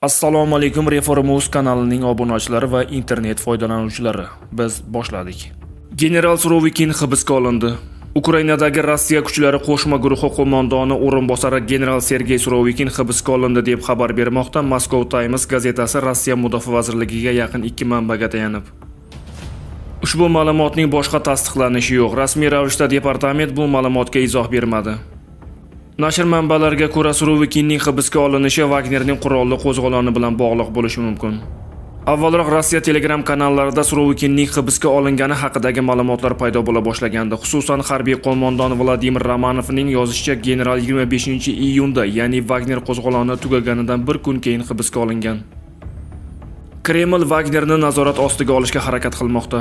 Assalomu alaykum Reformuz kanalining obunachilari va internet foydalanuvchilari. Biz boshladik. General Surovikin hibsga olindi. Ukrainadagi Rossiya kuchlari qo'shma guruhi qo'mondoni o'rinbosari general Sergey Surovikin hibsga olindi deb xabar bermoqda Moscow Times gazetasi Rossiya mudofaa vazirligiga yaqin 2 manbaga tayanib. Ushbu ma'lumotning boshqa tasdiqlanishi yo'q. Rasmiy ravishda departament bu ma'lumotga izoh bermadi. Nashr manbalariga ko'ra Surovikinning hibsga olinishi Wagnerning qurolli qo'zg'oloni bilan bog'liq bo'lishi mumkin. Avvalroq Rossiya Telegram kanallarida Surovikinning hibsga olingani haqidagi ma'lumotlar paydo bo'la boshlagandi. Xususan, harbiy qo'mondon Vladimir Romanovning yozishicha, general 25-iyunda, ya'ni Wagner qo'zg'oloni tugaganidan bir kun keyin hibsga olingan. Kreml Wagnerni nazorat ostiga olishga harakat qilmoqda.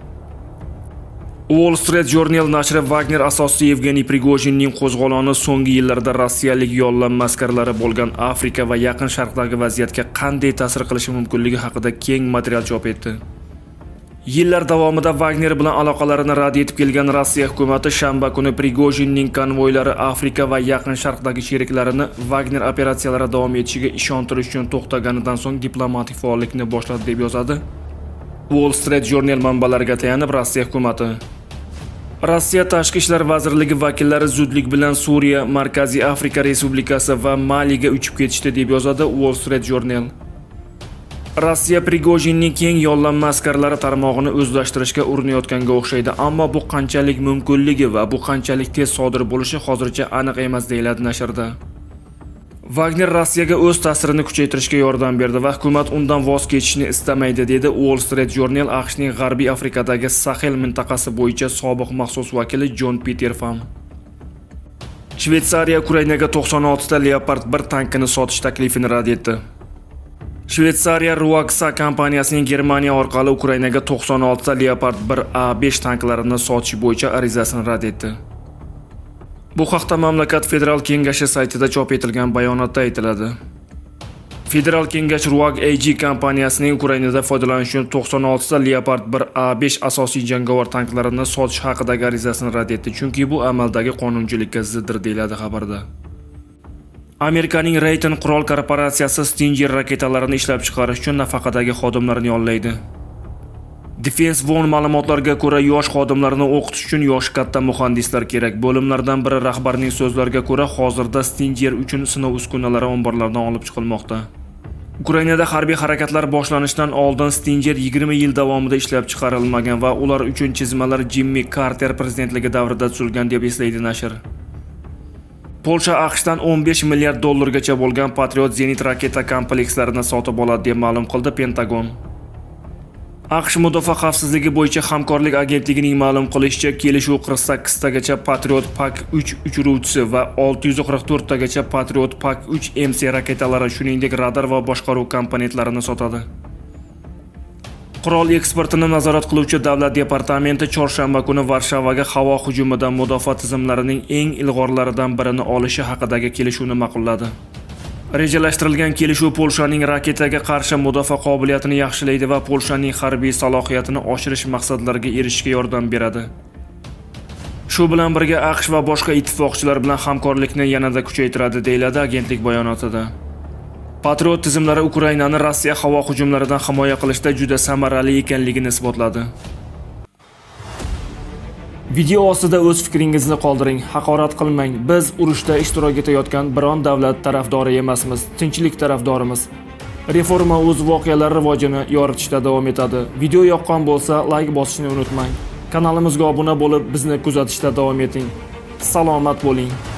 Wall Street Journal nashri Wagner asoschisi Yevgeniy Prigojinning qo'zg'oloni so'nggi yillarda rossiyalik yollanma askarlari bo'lgan Afrika va Yaqin Sharqdagi vaziyatga qanday ta'sir qilishi mumkinligi haqida keng material chop etdi. Yillar davomida Wagner bilan aloqalarini rad etib kelgan Rossiya hukumatı shanba kuni Prigojinning konvoylari Afrika va Yaqin Sharqdagi sheriklarini Wagner operatsiyalari davom etishiga ishontirish uchun to'xtaganidan so'ng diplomatik faollikni boshladi deb yozadi Wall Street Journal manbalariga tayanib Rossiya hukumatı. Rossiya Tashqi ishlar vazirligi vakillari zudlik bilan Suriya, Markaziy Afrika Respublikasi va Maliga uchib ketishdi deb yozadi Wall Street Journal. Rossiya Prigojinning keng yollanma askarlari tarmog'ini o'zlashtirishga urinayotganga o'xshaydi, ammo bu qanchalik mumkinligi va bu qanchalik tez sodir bo'lishi hozircha aniq emas deyiladi nashrda. Wagner Rossiyaga o'z ta'sirini kuchaytirishga yordam berdi va hukumat undan voz kechishni istamaydi, dedi Wall Street Journal AQShning G'arbiy Afrikadagi Sahel mintaqasi bo'yicha sobiq maxsus vakili Jon Peter Pham. Shveysariya Ukrainaga 96 ta Leopard 1 tankini sotish taklifini rad etdi. Shveysariya Ruagsa kompaniyasining Germaniya orqali Ukrainaga 96 ta Leopard 1A5 tanklarini sotish bo'yicha arizasini rad etdi. Bu haqda mamlakat Federal kengashi saytida chop etilgan bayonotda aytiladi. Federal kengash Ruag AG kompaniyasining Ukrainada foydalanish uchun 96 ta Leopard 1A5 asosiy jangovar tanklarini sotish haqidagi arizasini rad etdi, chunki bu amaldagi qonunchilikka ziddir, deyiladi xabarda. Amerikaning Raytheon qurol korporatsiyasi Stinger raketalarini ishlab chiqarish uchun nafaqadagi xodimlarni yollaydi. Defense One ma'lumotlariga ko'ra, yosh xodimlarni o'qitish uchun yosh katta muhandislar kerak. Bo'limlardan biri rahbarning so'zlariga ko'ra, hozirda Stinger uchun sinov uskunalari omborlardan olib chiqilmoqda. Ukrainada harbiy harakatlar boshlanishidan oldin Stinger 20 yil davomida ishlab chiqarilmagan va ular uchun chizmalar Jimmy Carter prezidentligi davrida tuzilgan deb eslaydi nashr. Polsha AQShdan 15 milliard dollargacha bo'lgan Patriot zenit raketa komplekslarini sotib oladi deb ma'lum qildi Pentagon. AQSh Mudofaa xavfsizligi bo'yicha hamkorlik agentligining ma'lum qilishicha, kelishuv 48 tagacha Patriot Pak-3 uchiruvchisi va 644 tagacha Patriot Pak-3 MC raketalari, shuningdek radar va boshqaruv komponentlarini sotadi. Qurol eksportini nazorat qiluvchi davlat departamenti chorshanba kuni Varshavaga havo hujumidan mudofaa tizimlarining eng ilg'orlaridan birini olishi haqidagi kelishuvni ma'qulladi. Rejalashtirilgan kelishuv Polshaning raketaga qarshi mudofaa qobiliyatini yaxshilaydi va Polshaning harbiy salohiyatini oshirish maqsadlariga erishishga yordam beradi. Shu bilan birga AQSh va boshqa ittifoqchilar bilan hamkorlikni yanada kuchaytiradi, deyiladi agentlik bayonotida. Patriot tizimlari Ukrainani Rossiya havo hujumlaridan himoya qilishda juda samarali ekanligini isbotladi. Video ostida o'z fikringizni qoldiring, haqorat qilmang. Biz urushda ishtirok etayotgan biron davlat tarafdori emasmiz, tinchlik tarafdorimiz. Reforma o'z voqealar rivojini yoritishda davom etadi. Video yoqqan bo'lsa, like bosishni unutmang. Kanalimizga obuna bo'lib, bizni kuzatishda davom eting. Salomat bo'ling.